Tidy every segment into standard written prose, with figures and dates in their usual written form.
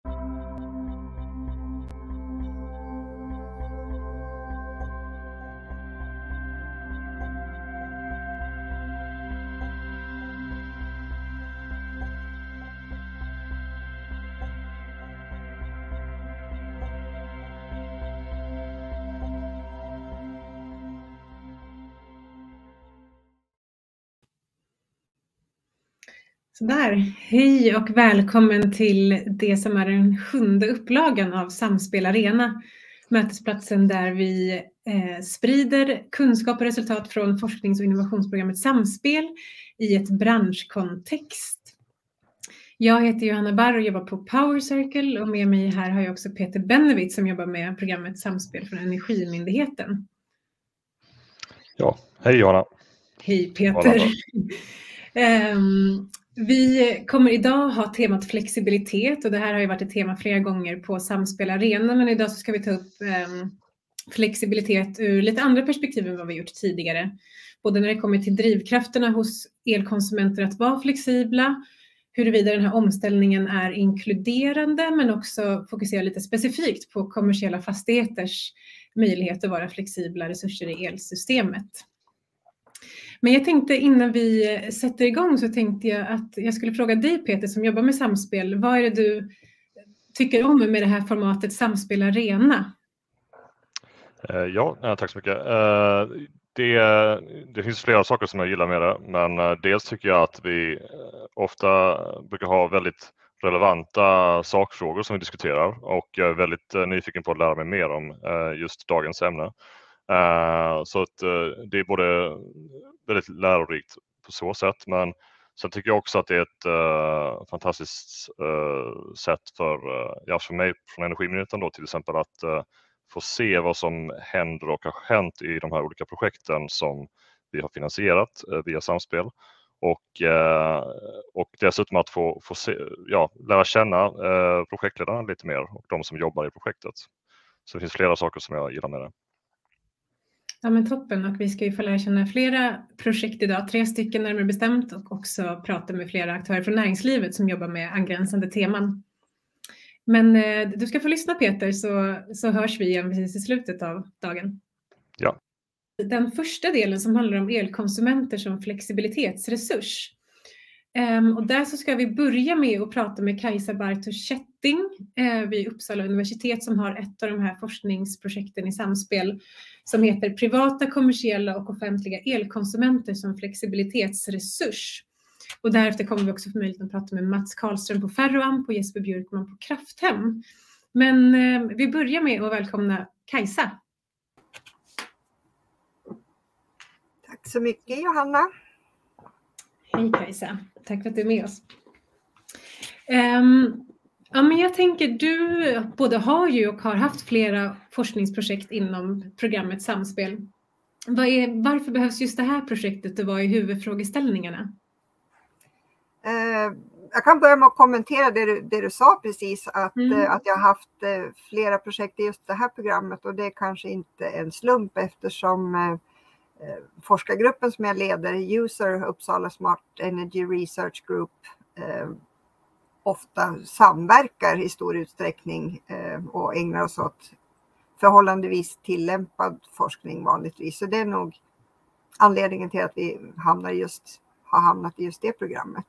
Sådär, hej och välkommen till det som är den 7:e upplagan av Samspel Arena, mötesplatsen där vi sprider kunskap och resultat från forsknings- och innovationsprogrammet Samspel i ett branschkontext. Jag heter Johanna Barr och jobbar på Power Circle, och med mig här har jag också Peter Bennevitt som jobbar med programmet Samspel från Energimyndigheten. Ja, hej Johanna. Hej Peter. Vi kommer idag ha temat flexibilitet, och det här har ju varit ett tema flera gånger på Samspel Arena, men idag så ska vi ta upp flexibilitet ur lite andra perspektiv än vad vi gjort tidigare. Både när det kommer till drivkrafterna hos elkonsumenter att vara flexibla, huruvida den här omställningen är inkluderande, men också fokusera lite specifikt på kommersiella fastigheters möjlighet att vara flexibla resurser i elsystemet. Men jag tänkte innan vi sätter igång så tänkte jag att jag skulle fråga dig Peter som jobbar med Samspel. Vad är det du tycker om med det här formatet Samspel Arena? Ja, tack så mycket. Det finns flera saker som jag gillar med det, men dels tycker jag att vi ofta brukar ha väldigt relevanta sakfrågor som vi diskuterar, och jag är väldigt nyfiken på att lära mig mer om just dagens ämne. Så att det är både väldigt lärorikt på så sätt, men sen tycker jag också att det är ett fantastiskt sätt för mig från Energimyndigheten då till exempel att få se vad som händer och har hänt i de här olika projekten som vi har finansierat via Samspel, och dessutom att få se, lära känna projektledarna lite mer och de som jobbar i projektet. Så det finns flera saker som jag gillar med det. Ja men toppen, och vi ska ju få lära känna flera projekt idag, 3 stycken närmare bestämt, och också prata med flera aktörer från näringslivet som jobbar med angränsande teman. Men du ska få lyssna Peter, så hörs vi igen precis i slutet av dagen. Ja. Den första delen som handlar om elkonsumenter som flexibilitetsresurs. Och där så ska vi börja med att prata med Kajsa Bartosz Kätting vid Uppsala universitet som har ett av de här forskningsprojekten i Samspel som heter Privata, kommersiella och offentliga elkonsumenter som flexibilitetsresurs. Och därefter kommer vi också få möjlighet att prata med Mats Karlström på Ferroamp och Jesper Björkman på Krafthem. Men vi börjar med att välkomna Kajsa. Tack så mycket Johanna. Hej Kajsa, tack för att du är med oss. Ja, men jag tänker du både har ju och har haft flera forskningsprojekt inom programmet Samspel. Varför behövs just det här projektet och vad är huvudfrågeställningarna? Jag kan börja med att kommentera det du sa precis, att jag har haft flera projekt i just det här programmet, och det är kanske inte en slump eftersom forskargruppen som jag leder, User Uppsala Smart Energy Research Group, ofta samverkar i stor utsträckning och ägnar oss åt förhållandevis tillämpad forskning vanligtvis. Så det är nog anledningen till att vi har hamnat i just det programmet.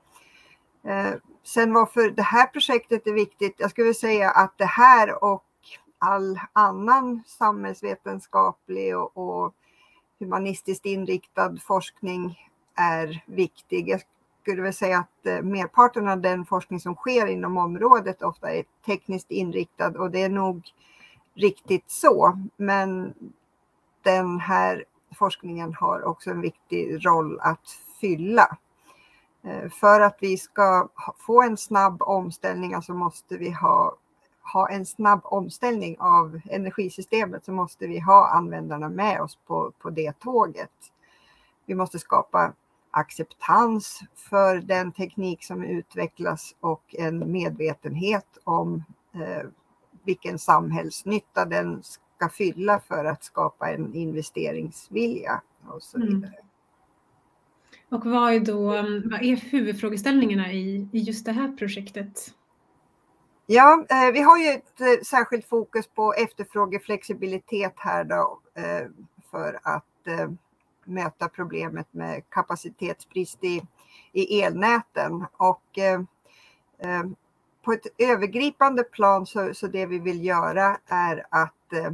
Sen varför det här projektet är viktigt, jag skulle säga att det här och all annan samhällsvetenskaplig och humanistiskt inriktad forskning är viktig. Jag skulle väl säga att merparten av den forskning som sker inom området ofta är tekniskt inriktad, och det är nog riktigt så. Men den här forskningen har också en viktig roll att fylla. För att vi ska få en snabb omställning, alltså måste vi ha en snabb omställning av energisystemet, så måste vi ha användarna med oss på det tåget. Vi måste skapa acceptans för den teknik som utvecklas och en medvetenhet om vilken samhällsnytta den ska fylla för att skapa en investeringsvilja och så vidare. Och vad är huvudfrågeställningarna i just det här projektet? Ja, vi har ju ett särskilt fokus på efterfrågeflexibilitet här då, för att möta problemet med kapacitetsbrist i elnäten. Och på ett övergripande plan så det vi vill göra är att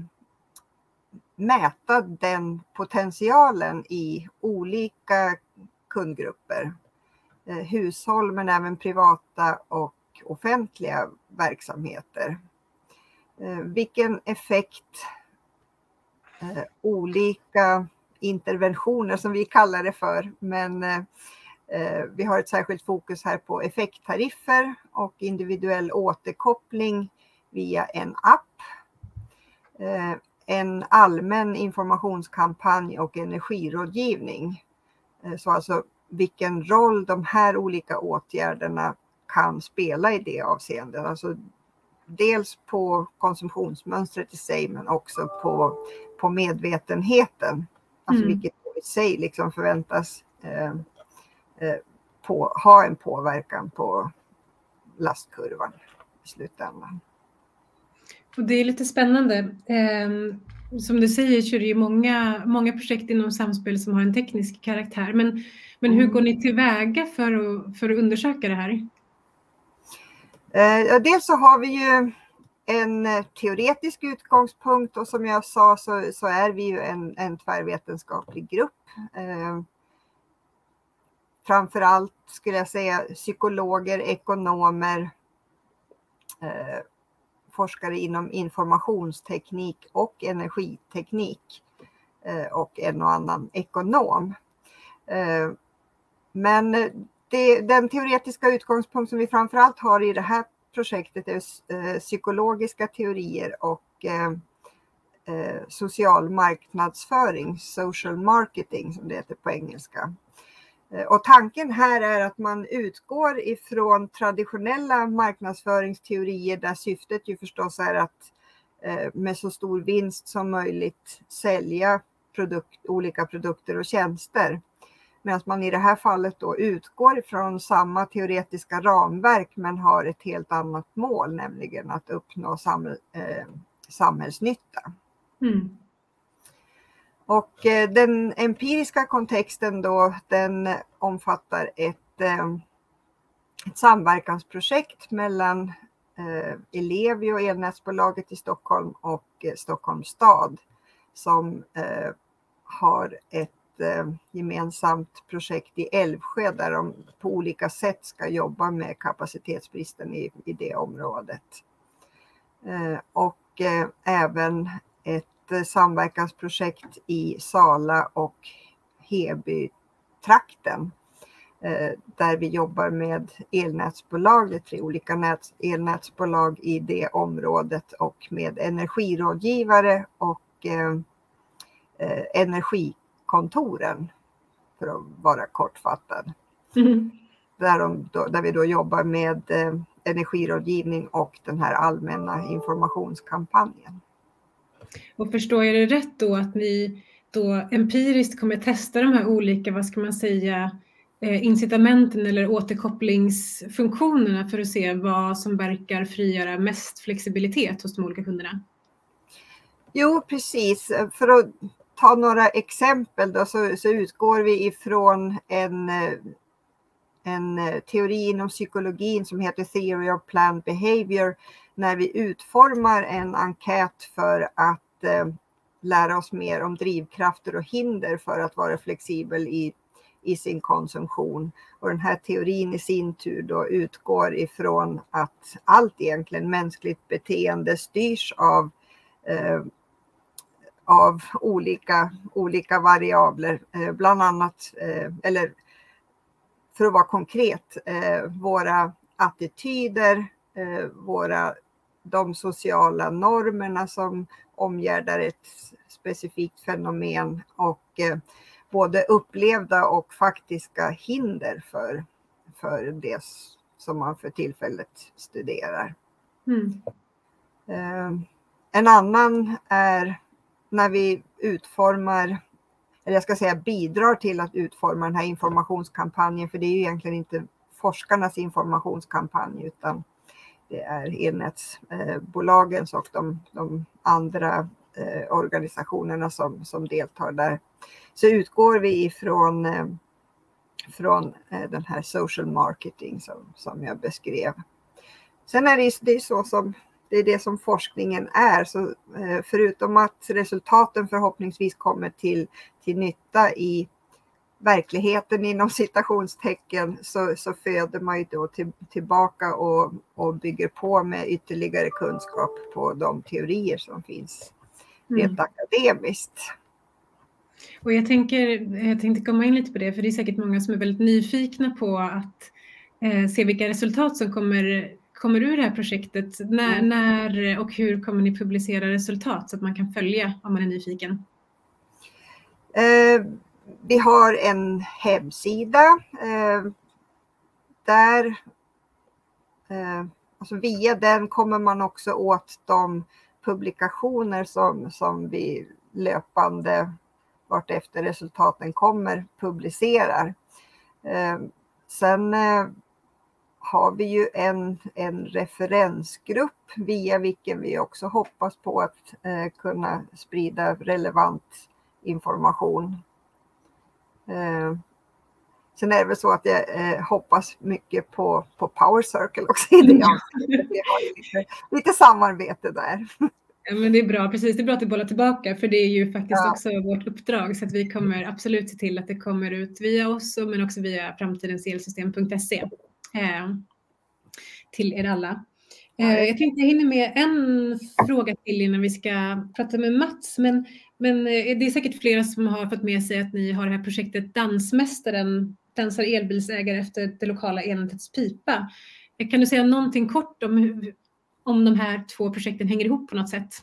mäta den potentialen i olika kundgrupper, hushåll men även privata och offentliga verksamheter. Vilken effekt olika interventioner som vi kallar det för, men vi har ett särskilt fokus här på effekttariffer och individuell återkoppling via en app, en allmän informationskampanj och energirådgivning. Så alltså vilken roll de här olika åtgärderna kan spela i det avseendet. Alltså dels på konsumtionsmönstret i sig men också på medvetenheten. Alltså vilket i sig liksom förväntas ha en påverkan på lastkurvan i slutändan. Och det är lite spännande. Som du säger så är det ju många projekt inom Samspel som har en teknisk karaktär. Men hur går ni tillväga för att undersöka det här? Dels så har vi ju en teoretisk utgångspunkt och som jag sa så är vi ju en tvärvetenskaplig grupp. Framförallt skulle jag säga psykologer, ekonomer, forskare inom informationsteknik och energiteknik och en och annan ekonom. Men den teoretiska utgångspunkt som vi framförallt har i det här projektet är psykologiska teorier och social marknadsföring, social marketing som det heter på engelska. Och tanken här är att man utgår ifrån traditionella marknadsföringsteorier där syftet ju förstås är att med så stor vinst som möjligt sälja olika produkter och tjänster. Medan man i det här fallet då utgår ifrån samma teoretiska ramverk men har ett helt annat mål, nämligen att uppnå samhällsnytta. Mm. Och den empiriska kontexten då, den omfattar ett samverkansprojekt mellan Ellevio, elnätsbolaget i Stockholm och Stockholms stad som har ett gemensamt projekt i Älvsjö där de på olika sätt ska jobba med kapacitetsbristen i det området. Och även ett samverkansprojekt i Sala och Heby-trakten där vi jobbar med elnätsbolag, det är 3 olika elnätsbolag i det området och med energirådgivare och energikontoren för att vara kortfattad. Mm. Där vi då jobbar med energirådgivning och den här allmänna informationskampanjen. Och förstår jag det rätt då att ni då empiriskt kommer testa de här olika, vad ska man säga, incitamenten eller återkopplingsfunktionerna för att se vad som verkar frigöra mest flexibilitet hos de olika kunderna? Jo, precis. För att ta några exempel då, så utgår vi ifrån en teori inom psykologin som heter Theory of Planned Behavior när vi utformar en enkät för att lära oss mer om drivkrafter och hinder för att vara flexibel i sin konsumtion. Och den här teorin i sin tur då utgår ifrån att allt egentligen mänskligt beteende styrs av olika variabler, bland annat, eller för att vara konkret, våra attityder, de sociala normerna som omgärdar ett specifikt fenomen och både upplevda och faktiska hinder för det som man för tillfället studerar. Mm. En annan är när vi utformar, eller jag ska säga bidrar till att utforma den här informationskampanjen, för det är ju egentligen inte forskarnas informationskampanj utan det är elnätsbolagens och de andra organisationerna som deltar där. Så utgår vi från den här social marketing som jag beskrev. Sen är det så som det är det som forskningen är. Så förutom att resultaten förhoppningsvis kommer till nytta i verkligheten inom citationstecken, så föder man ju då tillbaka och bygger på med ytterligare kunskap på de teorier som finns rent akademiskt. Och jag tänkte komma in lite på det, för det är säkert många som är väldigt nyfikna på att se vilka resultat som kommer ur det här projektet. När och hur kommer ni publicera resultat så att man kan följa om man är nyfiken? Vi har en hemsida där alltså via den kommer man också åt de publikationer som vi löpande vart efter resultaten kommer publicerar. Sen har vi ju en referensgrupp via vilken vi också hoppas på att kunna sprida relevant information. Sen är det väl så att jag hoppas mycket på Power Circle också. Vi har lite samarbete där. Ja, men det är bra, precis. Det är bra att du bollar tillbaka, för det är ju faktiskt också vårt uppdrag, så att vi kommer absolut se till att det kommer ut via oss, men också via framtidenselsystem.se till er alla. Jag tänkte jag hinner med en fråga till innan vi ska prata med Mats, men det är säkert flera som har fått med sig att ni har det här projektet Dansmästaren, dansar elbilsägare efter det lokala elnätets pipa. Kan du säga någonting kort om de här två projekten hänger ihop på något sätt?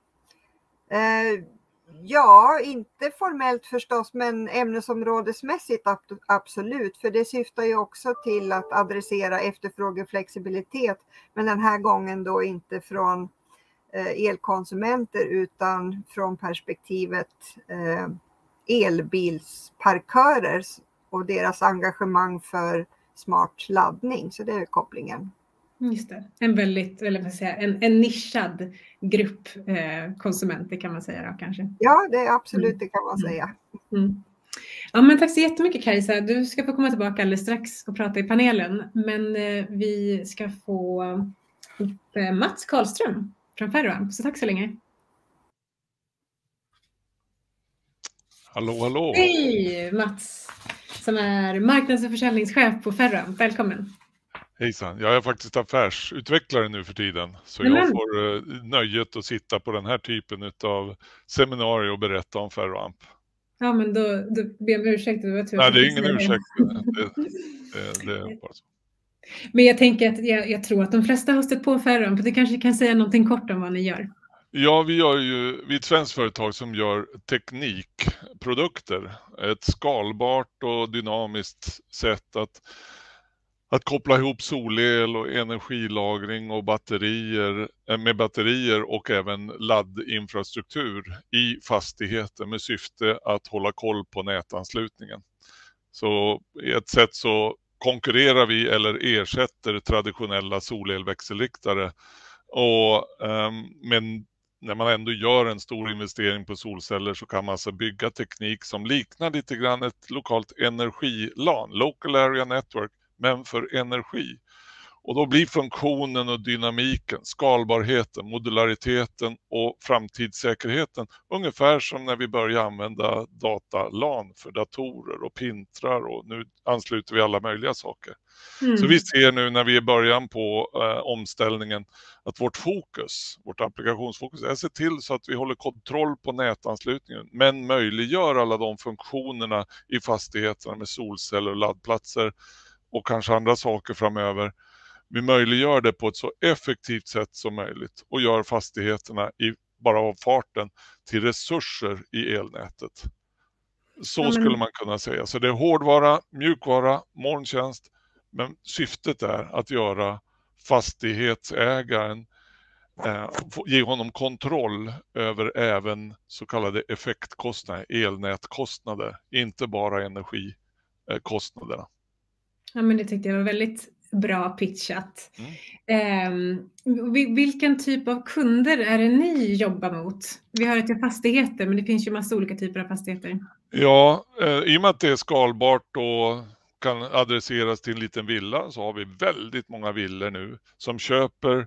Ja, inte formellt förstås, men ämnesområdesmässigt absolut. För det syftar ju också till att adressera efterfrågeflexibilitet. Men den här gången då inte från elkonsumenter utan från perspektivet elbilsparkörer och deras engagemang för smart laddning. Så det är kopplingen. Just det. En väldigt, eller vad säga, en nischad grupp konsumenter kan man säga då, kanske. Ja, det är absolut, det kan man säga. Ja, men tack så jättemycket Kajsa. Du ska få komma tillbaka alldeles strax och prata i panelen. Men vi ska få upp Mats Karlström från Ferroamp. Så tack så länge. Hallå, hallå. Hej Mats, som är marknads- och försäljningschef på Ferroamp. Välkommen. Hejsan, jag är faktiskt affärsutvecklare nu för tiden. Så jag får nöjet att sitta på den här typen av seminarier och berätta om Ferroamp. Ja, men då ber jag om ursäkt. Nej, det är ingen ursäkt. Det är bara så. Men jag tänker att jag tror att de flesta har stött på Ferroamp. Du kanske kan säga någonting kort om vad ni gör. Ja, vi är ett svenskt företag som gör teknikprodukter. Ett skalbart och dynamiskt sätt att koppla ihop solel och energilagring och batterier och även laddinfrastruktur i fastigheter med syfte att hålla koll på nätanslutningen. Så i ett sätt så konkurrerar vi eller ersätter traditionella solelväxelriktare. Men när man ändå gör en stor investering på solceller så kan man alltså bygga teknik som liknar lite grann ett lokalt energiLAN, Local Area Network, men för energi. Och då blir funktionen och dynamiken, skalbarheten, modulariteten och framtidssäkerheten ungefär som när vi börjar använda dataLAN för datorer och pintrar, och nu ansluter vi alla möjliga saker. Så vi ser nu när vi är i början på omställningen att vårt applikationsfokus är att se till så att vi håller kontroll på nätanslutningen, men möjliggör alla de funktionerna i fastigheterna med solceller och laddplatser och kanske andra saker framöver. Vi möjliggör det på ett så effektivt sätt som möjligt och gör fastigheterna bara av farten till resurser i elnätet. Så skulle man kunna säga. Så det är hårdvara, mjukvara, molntjänst, men syftet är att göra fastighetsägaren, ge honom kontroll över även så kallade effektkostnader, elnätkostnader, inte bara energikostnaderna. Ja, men det tyckte jag var väldigt bra pitchat. Vilken typ av kunder är det ni jobbar mot? Vi har ett fastigheter, men det finns ju massa olika typer av fastigheter. Ja, i och med att det är skalbart och kan adresseras till en liten villa, så har vi väldigt många villor nu som köper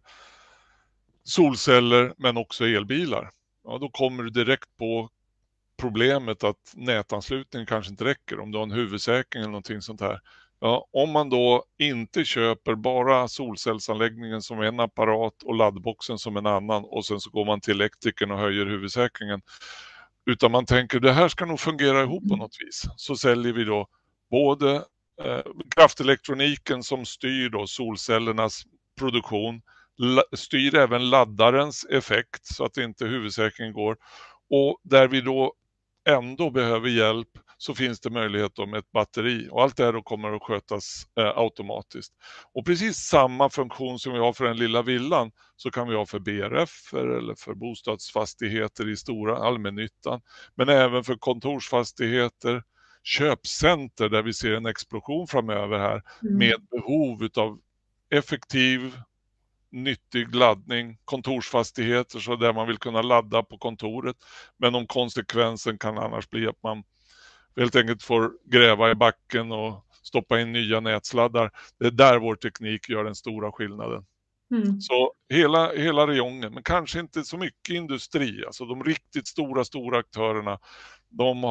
solceller men också elbilar. Ja, då kommer du direkt på problemet att nätanslutningen kanske inte räcker om du har en huvudsäkring eller någonting sånt här. Ja, om man då inte köper bara solcellsanläggningen som en apparat och laddboxen som en annan, och sen så går man till elektrikern och höjer huvudsäkringen, utan man tänker det här ska nog fungera ihop på något vis, så säljer vi då både kraftelektroniken som styr då solcellernas produktion, styr även laddarens effekt så att inte huvudsäkringen går, och där vi då ändå behöver hjälp så finns det möjlighet då med ett batteri, och allt det här då kommer att skötas automatiskt. Och precis samma funktion som vi har för den lilla villan så kan vi ha för BRF eller för bostadsfastigheter i stora allmännyttan, men även för kontorsfastigheter, köpcenter där vi ser en explosion framöver här med behov av effektiv nyttig laddning, kontorsfastigheter så där man vill kunna ladda på kontoret, men om konsekvensen kan annars bli att man helt enkelt får gräva i backen och stoppa in nya nätsladdar. Det är där vår teknik gör den stora skillnaden. Så hela regionen, men kanske inte så mycket industri, alltså de riktigt stora aktörerna, de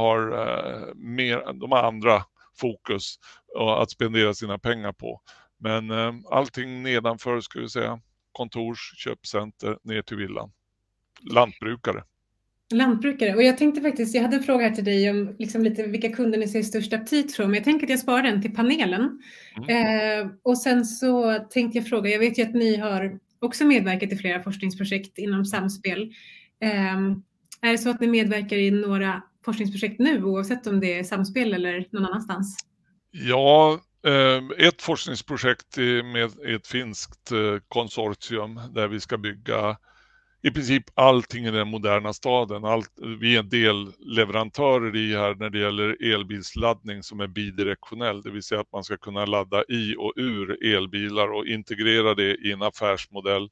har andra fokus att spendera sina pengar på. Men allting nedanför, ska vi säga, kontors, köpcenter, ner till villan. Lantbrukare. Och jag tänkte faktiskt, jag hade en fråga här till dig om liksom lite vilka kunder ni ser störst aptit från, men jag tänker att jag sparar den till panelen. Och sen så tänkte jag fråga, jag vet ju att ni har också medverkat i flera forskningsprojekt inom Samspel. Är det så att ni medverkar i några forskningsprojekt nu, oavsett om det är Samspel eller någon annanstans? Ja, ett forskningsprojekt med ett finskt konsortium där vi ska bygga i princip allting i den moderna staden. Vi är delleverantörer i här när det gäller elbilsladdning som är bidirektionell, det vill säga att man ska kunna ladda i och ur elbilar och integrera det i en affärsmodell.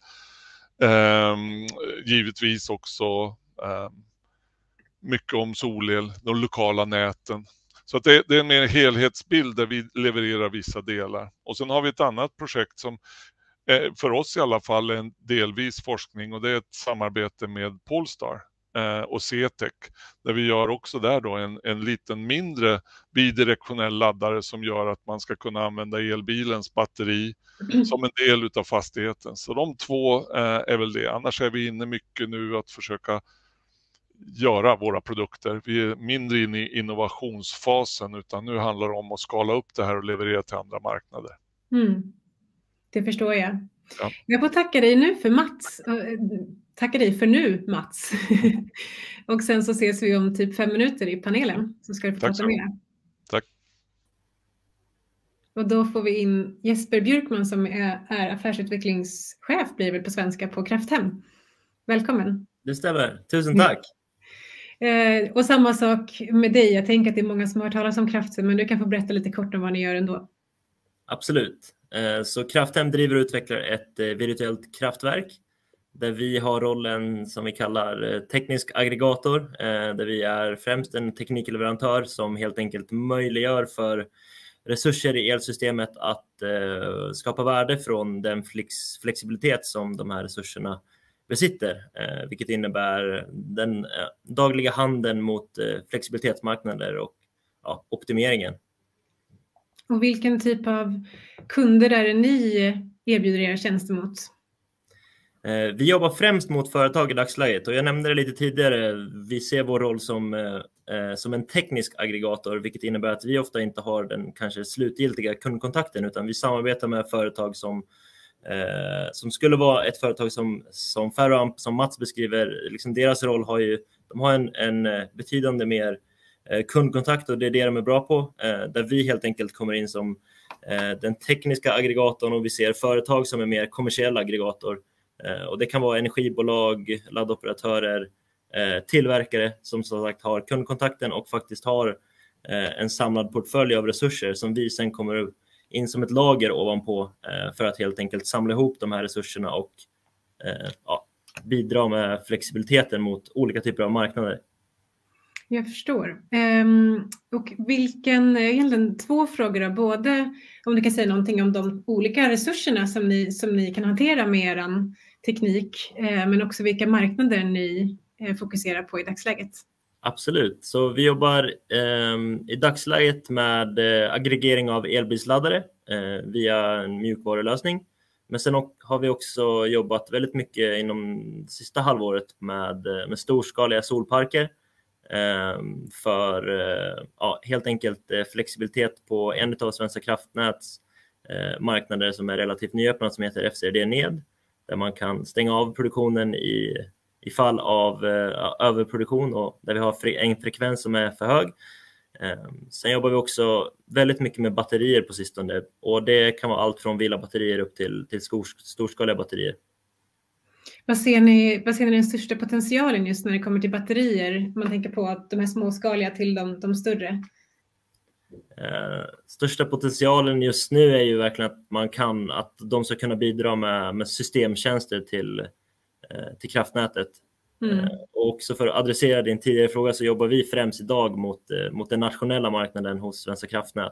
Givetvis också mycket om solel, de lokala näten. Så att det är en mer helhetsbild där vi levererar vissa delar. Och sen har vi ett annat projekt som för oss i alla fall är en delvis forskning, och det är ett samarbete med Polestar och CTEC, där vi gör också där då en liten mindre bidirektionell laddare som gör att man ska kunna använda elbilens batteri som en del utav fastigheten. Så de två är väl det. Annars är vi inne mycket nu att försöka göra våra produkter. Vi är mindre inne i innovationsfasen, utan nu handlar det om att skala upp det här och leverera till andra marknader. Det förstår jag. Ja. Jag får tacka dig nu för Mats. Tacka dig för nu, Mats. Och sen så ses vi om typ 5 minuter i panelen, så ska du få prata mer. Tack. Och då får vi in Jesper Björkman som är affärsutvecklingschef, blir väl på svenska, på Krafthem. Välkommen. Det stämmer. Tusen tack. Och samma sak med dig. Jag tänker att det är många som har hört talas om Krafthem, men du kan få berätta lite kort om vad ni gör ändå. Absolut. Så Krafthem driver och utvecklar ett virtuellt kraftverk där vi har rollen som vi kallar teknisk aggregator, där vi är främst en teknikleverantör som helt enkelt möjliggör för resurser i elsystemet att skapa värde från den flexibilitet som de här resurserna besitter, vilket innebär den dagliga handeln mot flexibilitetsmarknader och optimeringen. Och vilken typ av kunder är det ni erbjuder era tjänster mot? Vi jobbar främst mot företag i dagsläget, och jag nämnde det lite tidigare. Vi ser vår roll som en teknisk aggregator, vilket innebär att vi ofta inte har den kanske slutgiltiga kundkontakten, utan vi samarbetar med företag som skulle vara ett företag som Ferroamp, som Mats beskriver. Liksom deras roll de har en betydande mer kundkontakt, och det är det de är bra på, där vi helt enkelt kommer in som den tekniska aggregatorn, och vi ser företag som är mer kommersiella aggregator, och det kan vara energibolag, laddoperatörer, tillverkare som sagt har kundkontakten och faktiskt har en samlad portfölj av resurser som vi sen kommer in som ett lager ovanpå för att helt enkelt samla ihop de här resurserna och bidra med flexibiliteten mot olika typer av marknader. Jag förstår. Och egentligen 2 frågor då, både om du kan säga någonting om de olika resurserna som ni kan hantera med er teknik, men också vilka marknader ni fokuserar på i dagsläget. Absolut, så vi jobbar i dagsläget med aggregering av elbilsladdare via en mjukvarulösning. Men sen har vi också jobbat väldigt mycket inom det sista halvåret med storskaliga solparker för helt enkelt flexibilitet på en av Svenska kraftnäts marknader som är relativt nyöppnad som heter FCRD Ned, där man kan stänga av produktionen i fall av överproduktion och där vi har en frekvens som är för hög. Sen jobbar vi också väldigt mycket med batterier på sistone och det kan vara allt från villabatterier upp till storskaliga batterier. Vad ser ni den största potentialen just när det kommer till batterier? Man tänker på att de här småskaliga till de större. Största potentialen just nu är ju verkligen att de ska kunna bidra med systemtjänster till kraftnätet. Och också för att adressera din tidigare fråga så jobbar vi främst idag mot den nationella marknaden hos Svenska kraftnät.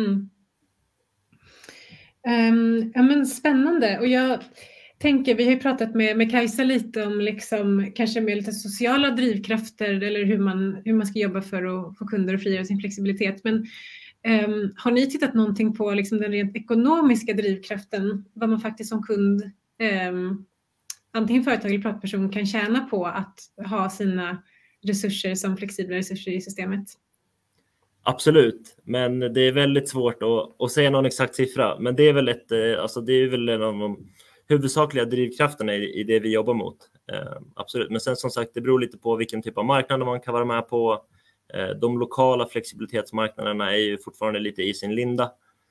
Men spännande. Och jag tänker, vi har ju pratat med Kajsa lite om liksom, kanske med lite sociala drivkrafter eller hur man ska jobba för att få kunder att frigöra sin flexibilitet. Men har ni tittat någonting på liksom den rent ekonomiska drivkraften, vad man faktiskt som kund, antingen företag eller privatperson, kan tjäna på att ha sina resurser som flexibla resurser i systemet? Absolut, men det är väldigt svårt att säga någon exakt siffra. Men det är väl en av de huvudsakliga drivkrafterna i det vi jobbar mot. Absolut, men sen som sagt, det beror lite på vilken typ av marknad man kan vara med på. De lokala flexibilitetsmarknaderna är ju fortfarande lite i sin linda.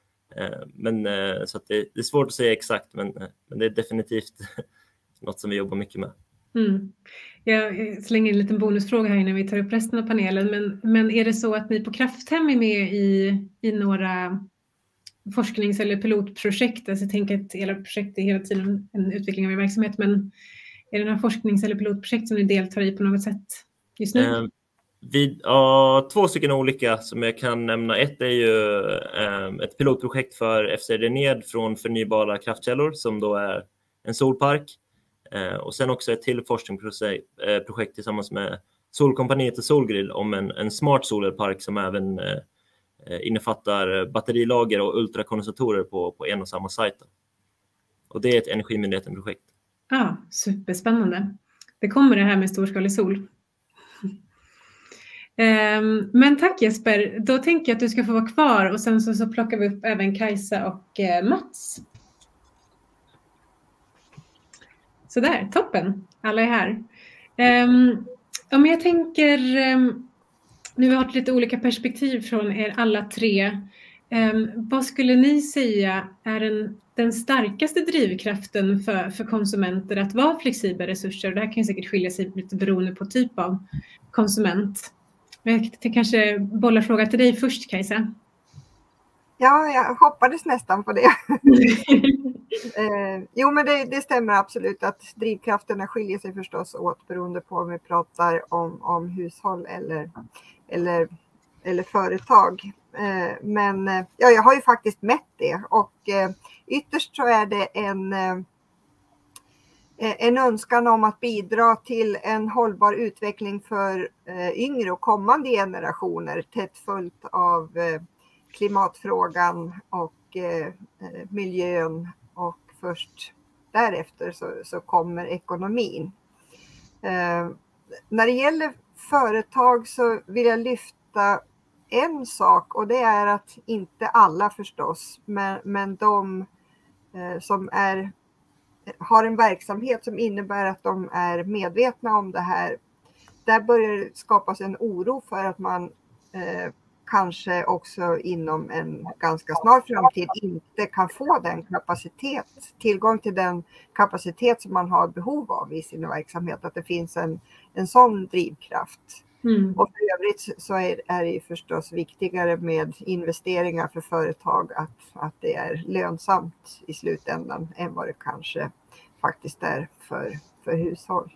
Så att det är svårt att säga exakt, men det är definitivt något som vi jobbar mycket med. Jag slänger en liten bonusfråga här innan vi tar upp resten av panelen. Men är det så att ni på Krafthem är med i några forsknings- eller pilotprojekt? Alltså jag tänker att hela projektet är hela tiden en utveckling av er verksamhet. Men är det några forsknings- eller pilotprojekt som ni deltar i på något sätt just nu? 2 stycken olika som jag kan nämna. Ett är ju ett pilotprojekt för FCRD Ned från förnybara kraftkällor som då är en solpark. Och sen också ett till forskningsprojekt tillsammans med Solkompaniet och Solgrill om en smart solarpark som även innefattar batterilager och ultrakondensatorer på en och samma sajt. Och det är ett Energimyndigheten-projekt. Ja, superspännande. Det kommer det här med storskalig sol. Men tack Jesper, då tänker jag att du ska få vara kvar och sen så plockar vi upp även Kajsa och Mats. Så där, toppen. Alla är här. Men jag tänker, nu har vi haft lite olika perspektiv från er alla 3. Vad skulle ni säga är den starkaste drivkraften för konsumenter att vara flexibla resurser? Det här kan ju säkert skilja sig lite beroende på typ av konsument. Jag kanske bollar fråga till dig först, Kajsa. Ja, jag hoppades nästan på det. Jo, men det stämmer absolut att drivkrafterna skiljer sig förstås åt beroende på om vi pratar om hushåll eller företag. Men jag har ju faktiskt mätt det och ytterst så är det en önskan om att bidra till en hållbar utveckling för yngre och kommande generationer, tätt följt av klimatfrågan och miljön, och först därefter så kommer ekonomin. När det gäller företag så vill jag lyfta en sak, och det är att inte alla förstås, men de som har en verksamhet som innebär att de är medvetna om det här, där börjar det skapas en oro för att man kanske också inom en ganska snar framtid inte kan få tillgång till den kapacitet som man har behov av i sin verksamhet, att det finns en sån drivkraft. Och för övrigt så är det ju förstås viktigare med investeringar för företag att det är lönsamt i slutändan än vad det kanske faktiskt är för hushåll.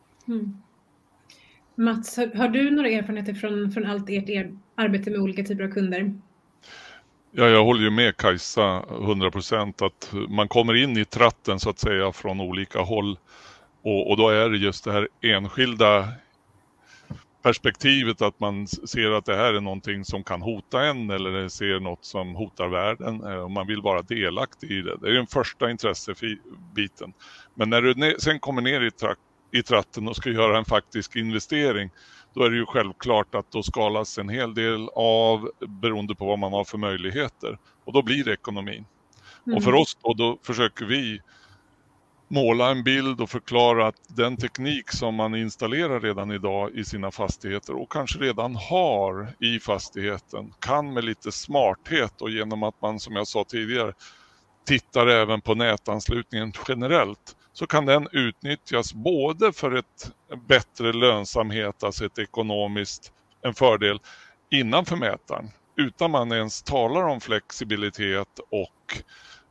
Mats, har du några erfarenheter från allt ert arbete med olika typer av kunder? Ja, jag håller ju med Kajsa 100% att man kommer in i tratten så att säga från olika håll. Och då är det just det här enskilda perspektivet att man ser att det här är någonting som kan hota en eller ser något som hotar världen och man vill vara delaktig i det. Det är den första intressebiten. Men när du sen kommer ner i tratten och ska göra en faktisk investering, då är det ju självklart att då skalas en hel del av beroende på vad man har för möjligheter. Och då blir det ekonomin. Och för oss då försöker vi måla en bild och förklara att den teknik som man installerar redan idag i sina fastigheter och kanske redan har i fastigheten kan med lite smarthet och genom att man, som jag sa tidigare, tittar även på nätanslutningen generellt, så kan den utnyttjas både för ett bättre lönsamhet, alltså ett ekonomiskt en fördel innanför mätaren, utan man ens talar om flexibilitet och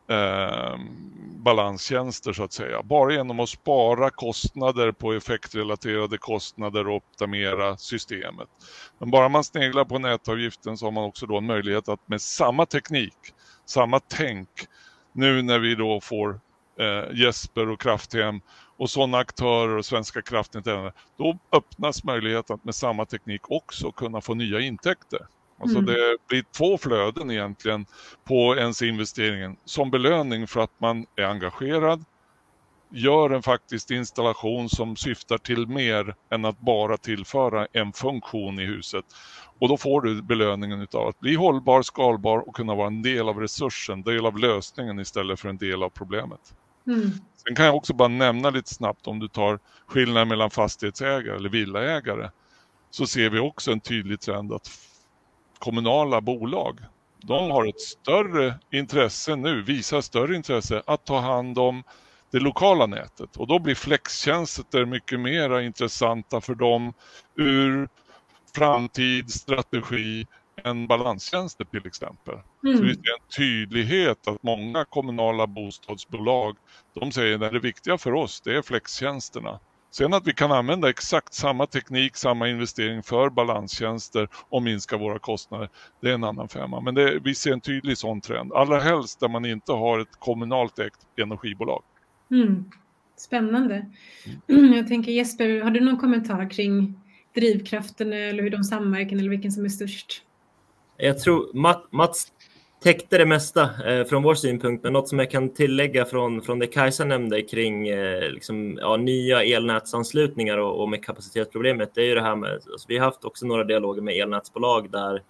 balanstjänster så att säga. Bara genom att spara kostnader på effektrelaterade kostnader och optimera systemet. Men bara man sneglar på nätavgiften så har man också då en möjlighet att med samma teknik, samma tänk, nu när vi då får Jesper och Krafthem och sådana aktörer och Svenska Kraftnät, då öppnas möjligheten att med samma teknik också kunna få nya intäkter. Alltså det blir 2 flöden egentligen på ens investeringen som belöning för att man är engagerad, gör en faktisk installation som syftar till mer än att bara tillföra en funktion i huset. Och då får du belöningen av att bli hållbar, skalbar och kunna vara en del av resursen, del av lösningen istället för en del av problemet. Sen kan jag också bara nämna lite snabbt, om du tar skillnaden mellan fastighetsägare eller villaägare, så ser vi också en tydlig trend att kommunala bolag, de har ett större intresse nu, visar större intresse att ta hand om det lokala nätet. Och då blir flextjänster mycket mer intressanta för dem ur framtidsstrategi än balanstjänster till exempel. Så vi ser en tydlighet att många kommunala bostadsbolag, de säger att det viktiga för oss, det är flextjänsterna. Sen att vi kan använda exakt samma teknik, samma investering för balanstjänster och minska våra kostnader, det är en annan femma. Men vi ser en tydlig sån trend. Allra helst där man inte har ett kommunalt ägt energibolag. Spännande. Jag tänker Jesper, har du någon kommentar kring drivkraften eller hur de samverkar eller vilken som är störst? Jag tror Mats täckte det mesta från vår synpunkt, men något som jag kan tillägga från det Kajsa nämnde kring nya elnätsanslutningar och med kapacitetsproblemet, det är ju det här med, alltså, vi har haft också några dialoger med elnätsbolag där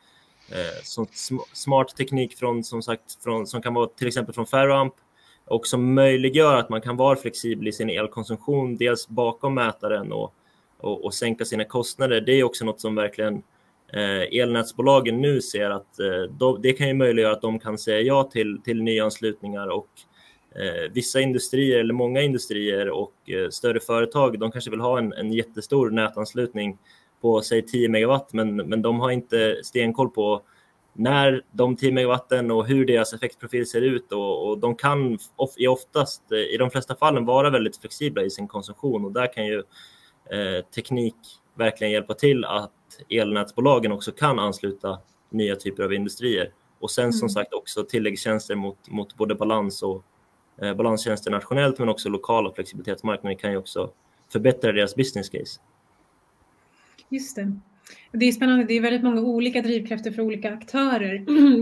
smart teknik som kan vara till exempel från Ferroamp och som möjliggör att man kan vara flexibel i sin elkonsumtion, dels bakom mätaren och sänka sina kostnader. Det är också något som verkligen elnätsbolagen nu ser att det kan ju möjliggöra att de kan säga ja till nyanslutningar och vissa industrier eller många industrier och större företag, de kanske vill ha en jättestor nätanslutning på säg 10 megawatt men de har inte stenkoll på när de 10 megawatten och hur deras effektprofil ser ut och de kan i de flesta fallen vara väldigt flexibla i sin konsumtion och där kan ju teknik verkligen hjälpa till att elnätsbolagen också kan ansluta nya typer av industrier. Och sen som sagt också tilläggstjänster mot både balans och balanstjänster nationellt men också lokala flexibilitetsmarknader kan ju också förbättra deras business case. Just det. Det är spännande, det är väldigt många olika drivkrafter för olika aktörer.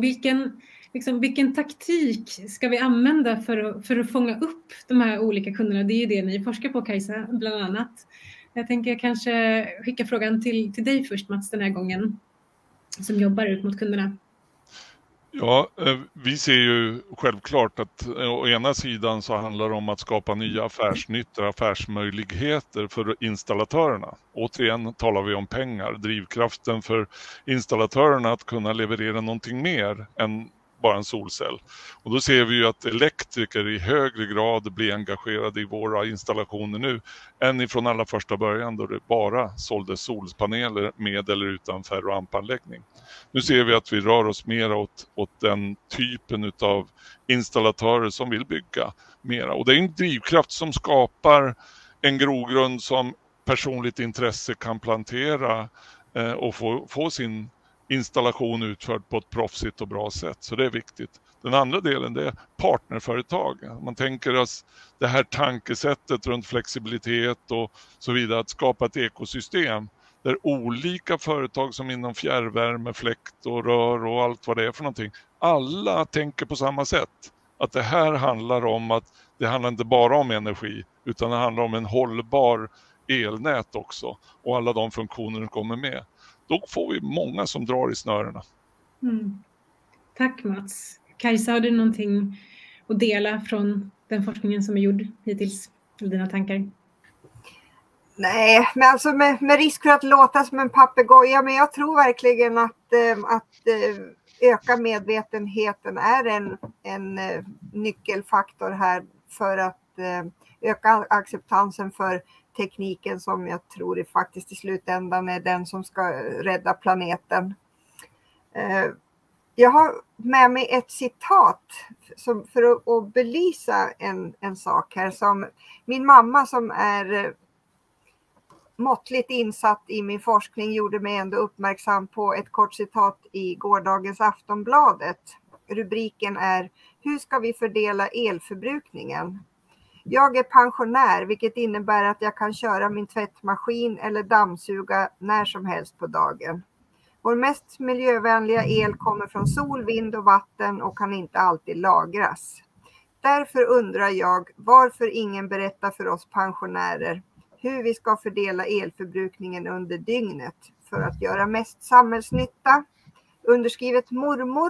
Vilken taktik ska vi använda för att fånga upp de här olika kunderna? Det är ju det ni forskar på, Kajsa, bland annat. Jag tänker kanske skicka frågan till dig först, Mats, den här gången, som jobbar ut mot kunderna. Ja, vi ser ju självklart att å ena sidan så handlar det om att skapa nya affärsnyttor, affärsmöjligheter för installatörerna. Återigen talar vi om pengar, drivkraften för installatörerna att kunna leverera någonting mer än bara en solcell. Och då ser vi ju att elektriker i högre grad blir engagerade i våra installationer nu än ifrån allra första början då det bara såldes solpaneler med eller utan ferroampanläggning. Nu ser vi att vi rör oss mer åt den typen av installatörer som vill bygga mera. Och det är en drivkraft som skapar en grogrund som personligt intresse kan plantera och få sin installation utförd på ett proffsigt och bra sätt. Så det är viktigt. Den andra delen det är partnerföretag. Man tänker att det här tankesättet runt flexibilitet och så vidare, att skapa ett ekosystem där olika företag som inom fjärrvärme, fläkt och rör och allt vad det är för någonting, alla tänker på samma sätt. Att det här handlar om att det handlar inte bara om energi utan det handlar om en hållbar elnät också och alla de funktioner som kommer med. Då får vi många som drar i snörena. Mm. Tack Mats. Kajsa, har du någonting att dela från den forskningen som är gjord hittills? Eller dina tankar? Nej, men alltså med risk för att låta som en papegoja, men jag tror verkligen att öka medvetenheten är en nyckelfaktor här för att öka acceptansen för tekniken som jag tror är faktiskt i slutändan är den som ska rädda planeten. Jag har med mig ett citat för att belysa en sak här som min mamma som är måttligt insatt i min forskning gjorde mig ändå uppmärksam på ett kort citat i gårdagens Aftonbladet. Rubriken är: Hur ska vi fördela elförbrukningen? Jag är pensionär, vilket innebär att jag kan köra min tvättmaskin eller dammsuga när som helst på dagen. Vår mest miljövänliga el kommer från sol, vind och vatten och kan inte alltid lagras. Därför undrar jag varför ingen berättar för oss pensionärer hur vi ska fördela elförbrukningen under dygnet för att göra mest samhällsnytta. Underskrivet mormor.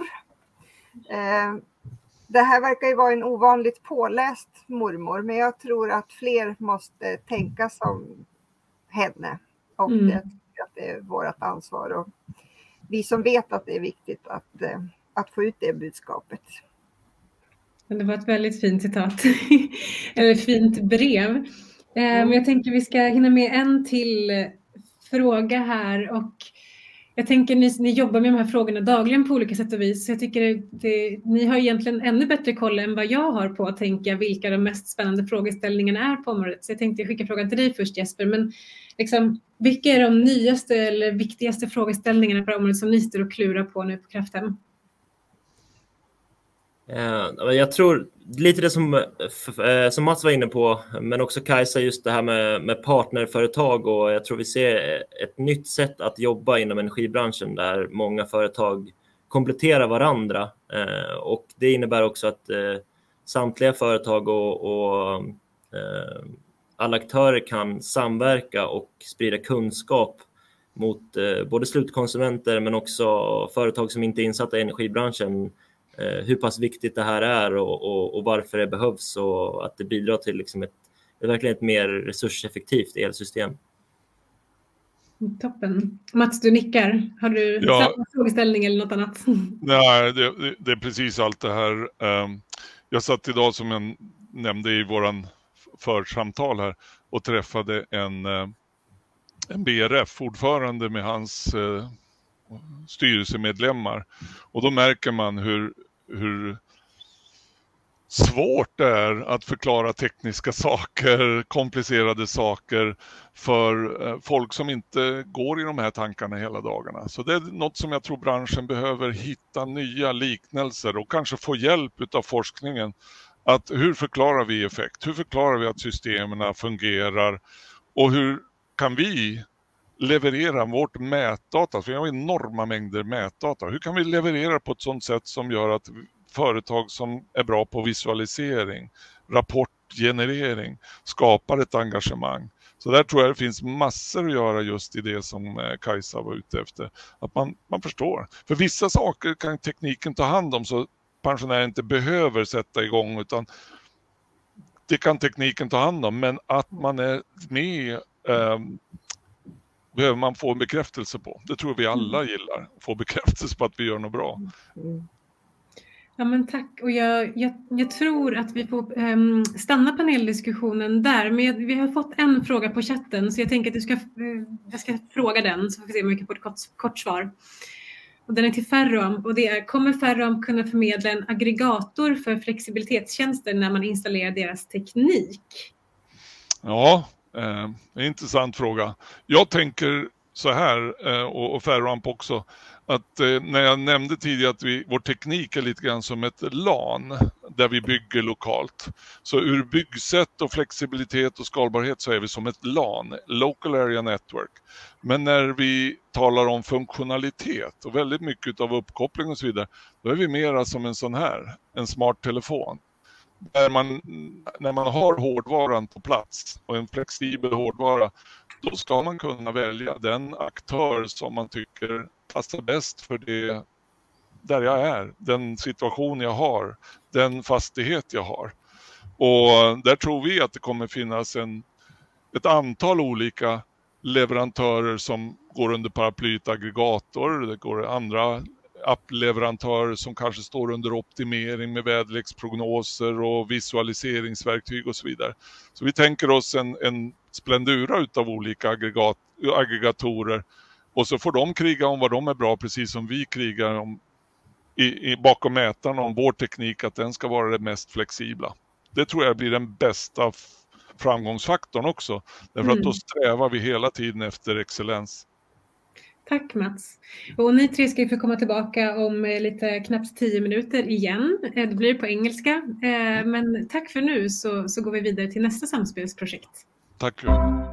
Det här verkar ju vara en ovanligt påläst mormor, men jag tror att fler måste tänka som henne. Och det är vårt ansvar. Och vi som vet att det är viktigt att få ut det budskapet. Det var ett väldigt fint citat. Eller fint brev. Men jag tänker vi ska hinna med en till fråga här. Och jag tänker ni jobbar med de här frågorna dagligen på olika sätt och vis. Så jag tycker ni har egentligen ännu bättre koll än vad jag har på att tänka vilka de mest spännande frågeställningarna är på området. Så jag tänkte skicka frågan till dig först Jesper. Men liksom, vilka är de nyaste eller viktigaste frågeställningarna på området som ni står och klurar på nu på Krafthem? Jag tror lite det som Mats var inne på, men också Kajsa, just det här med partnerföretag, och jag tror vi ser ett nytt sätt att jobba inom energibranschen där många företag kompletterar varandra, och det innebär också att samtliga företag och alla aktörer kan samverka och sprida kunskap mot både slutkonsumenter men också företag som inte är insatta i energibranschen, hur pass viktigt det här är och varför det behövs, och att det bidrar till liksom verkligen ett mer resurseffektivt elsystem. Toppen. Mats, du nickar. Har du samma frågeställning eller något annat? Nej, det är precis allt det här. Jag satt idag, som jag nämnde i våran församtal här, och träffade en BRF-ordförande med hans styrelsemedlemmar. Och då märker man hur svårt det är att förklara tekniska saker, komplicerade saker för folk som inte går i de här tankarna hela dagarna. Så det är något som jag tror branschen behöver hitta nya liknelser och kanske få hjälp av forskningen. Att hur förklarar vi effekt? Hur förklarar vi att systemen fungerar? Och hur kan vi leverera vårt mätdata? För vi har enorma mängder mätdata. Hur kan vi leverera på ett sådant sätt som gör att företag som är bra på visualisering, rapportgenerering, skapar ett engagemang? Så där tror jag det finns massor att göra just i det som Kajsa var ute efter. Att man förstår. För vissa saker kan tekniken ta hand om, så pensionärer inte behöver sätta igång, utan det kan tekniken ta hand om. Men att man är med behöver man få en bekräftelse på. Det tror vi alla gillar. Få bekräftelse på att vi gör något bra. Ja, men tack. Och jag tror att vi får stanna paneldiskussionen där. Men vi har fått en fråga på chatten, så jag tänker att jag ska fråga den, så får vi se om vi kan få ett kort svar. Och den är till Ferroamp, och det är: kommer Ferroamp kunna förmedla en aggregator för flexibilitetstjänster när man installerar deras teknik? Ja, en intressant fråga. Jag tänker så här, och Ferroamp också, att när jag nämnde tidigare att vår teknik är lite grann som ett LAN där vi bygger lokalt. Så ur byggsätt och flexibilitet och skalbarhet så är vi som ett LAN, Local Area Network. Men när vi talar om funktionalitet och väldigt mycket av uppkoppling och så vidare, då är vi mera som en sån här, en smart telefon. När man har hårdvaran på plats och en flexibel hårdvara, då ska man kunna välja den aktör som man tycker passar bäst för det där jag är, den situation jag har, den fastighet jag har. Och där tror vi att det kommer finnas ett antal olika leverantörer som går under paraplyet aggregator. Det går andra appleverantörer som kanske står under optimering med väderleksprognoser och visualiseringsverktyg och så vidare. Så vi tänker oss en splendura utav olika aggregatorer, och så får de kriga om vad de är bra, precis som vi krigar om bakom mätaren om vår teknik, att den ska vara det mest flexibla. Det tror jag blir den bästa framgångsfaktorn också, därför att då strävar vi hela tiden efter excellens. Tack Mats. Och ni tre ska ju få komma tillbaka om lite knappt 10 minuter igen. Det blir på engelska. Men tack för nu, så går vi vidare till nästa samspelsprojekt. Tack.